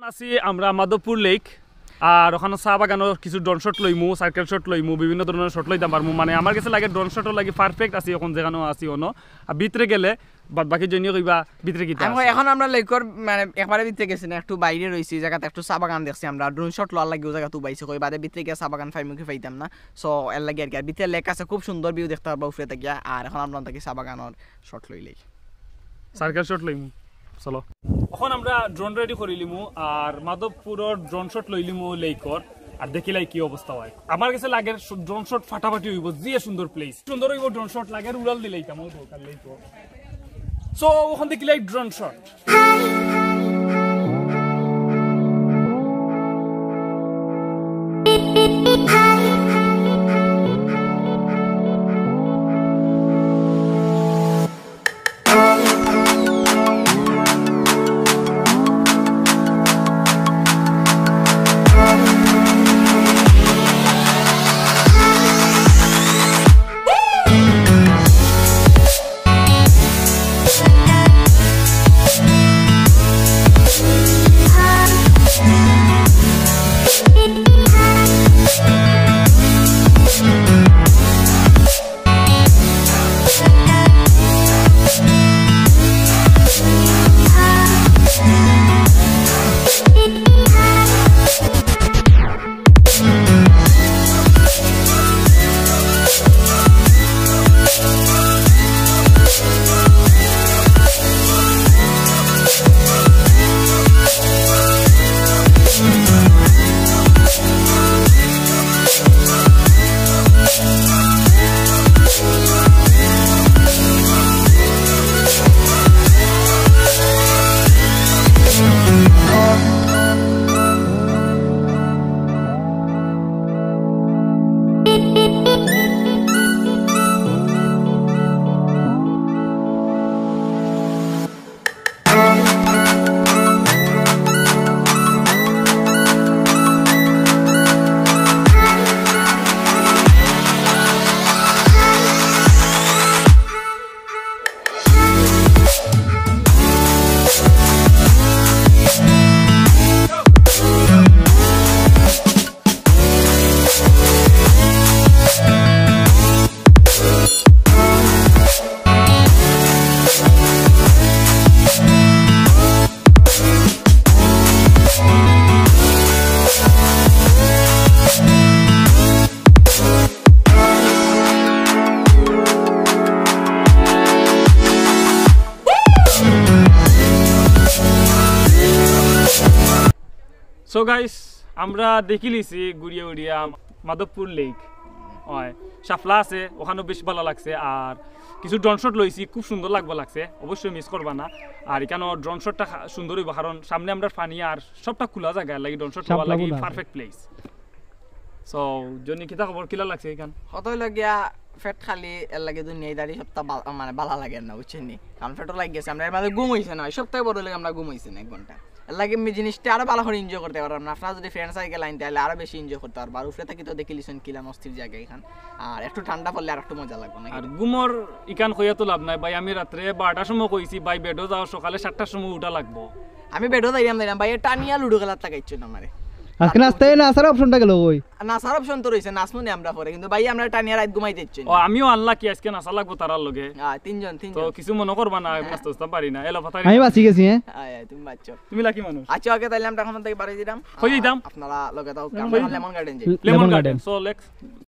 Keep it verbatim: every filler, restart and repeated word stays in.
আছি আমরা মাধবপুর লেক আর ওখানে চা বাগানোর কিছু ড্রোন শট লইমু সার্কেল শট লইমু বিভিন্ন ধরনের শট লইতাম পারমু মানে আমার কাছে লাগে ড্রোন শটও লাগে পারফেক্ট আছে এখন যেখানেও আছি অন্য আর ভিতরে গেলে বাদ বাকি জন্য কইবা ভিতরে কি আমি এখন আমরা লেকর মানে একবারে ভিতরে গেছি না একটু বাইরে রইছি জায়গাতে একটু চা বাগান দেখছি আমরা ড্রোন শট লওয়ার লাগে ওই জায়গা তো বাইছে কই বাদে ভিতরে গিয়ে চা বাগান ফাইমু কি পাইতাম না সো এর লাগে আর কি ভিতরে লেক আছে খুব সুন্দর ভিউ দেখতে পারবা উপরে থেকে আর এখন আমরা তাকে চা বাগানোর শট লইলেই সার্কেল শট লইমু চলো এখন আমরা ড্রোন রেডি করিলিমু আর মাধবপুরের ড্রোন শট লইলিমু লেকর আর দেখিলাই কি অবস্থা হয় আমার কাছে লাগে ড্রোন শট ফাটাফাটি হইব যে সুন্দর প্লেস সুন্দর হইব ড্রোন শট লাগে উড়াল দিলেই কাম হইব কাল লেক সো ওখান দেখিলাই ড্রোন শট সো গাইস আমরা দেখি লিছি গুড়িয়া উড়িয়া মাধবপুর লেক হয় শাফলা আছে ওখানেও বেশ ভালো লাগছে আর কিছু ড্রোন শট লইছি খুব সুন্দর লাগবে লাগছে অবশ্যই মিস করবা না আর এখানে ড্রোন শটটা সুন্দর হইব কারণ সামনে আমরা পানি আর সবটা খোলা জায়গা লাগে ড্রোন শট হওয়া লাগে পারফেক্ট প্লেস সো জনি কিতা খবর কিলা লাগছে এখান কতই লাগিয়া ফেট খালি এর লাগে দুনিয়ায় দাঁড়ি সপ্তাহ মানে ভালো লাগে না বুঝছেন নি কারণ ফেটও লাগে গেছে আমরা এর মধ্যে ঘুম হইছে না সপ্তাহে বড় লাগে আমরা ঘুম হইছে না এক ঘন্টা এর লাগে আমি জিনিসটা আরো ভালো করে এনজয় করতে পারলাম আপনারা যদি ফ্রেন্ড সাইকেল লাইন তাহলে আরো বেশি এনজয় করতে পারবো আর উপরে থেকে তো দেখি লিছেন কিলা মস্তির জায়গা এখান আর একটু ঠান্ডা পড়লে আর একটু মজা লাগবে না আর ঘুমর ইকান কইয়া তো লাভ নাই ভাই আমি রাত্রে বারোটার সময় কইছি ভাই বেডও যাও সকালে সাতটার সময় উঠা লাগবো আমি বেডও যাইলাম দিলাম ভাই টানিয়া লুডো খেলার লাগাইছো না আমারে আজকে নাস্তায় নাসার অপশনটা গেল ওই নাসার অপশন তো রইছে নাসমুনি আমরা পরে কিন্তু ভাই আমরা টানিয়া রাত ঘুমাই দিচ্ছি ও আমিও আনলা কি আজকে নাসা লাগবো তারার লগে হ্যাঁ তিনজন তিনজন তো কিছু মনে করবা না নাস্তা নাস্তা পারি না এলো কথা আমি বাঁচি গেছি হ্যাঁ আয় তুমি বাচ্চা তুমি লাকি মানুষ আচ্ছা ওকে তাইলে আমরা এখন থেকে বাড়ি দিলাম কই দিতাম আপনারা লগে দাও লেমন গার্ডেন জি লেমন গার্ডেন সো লেটস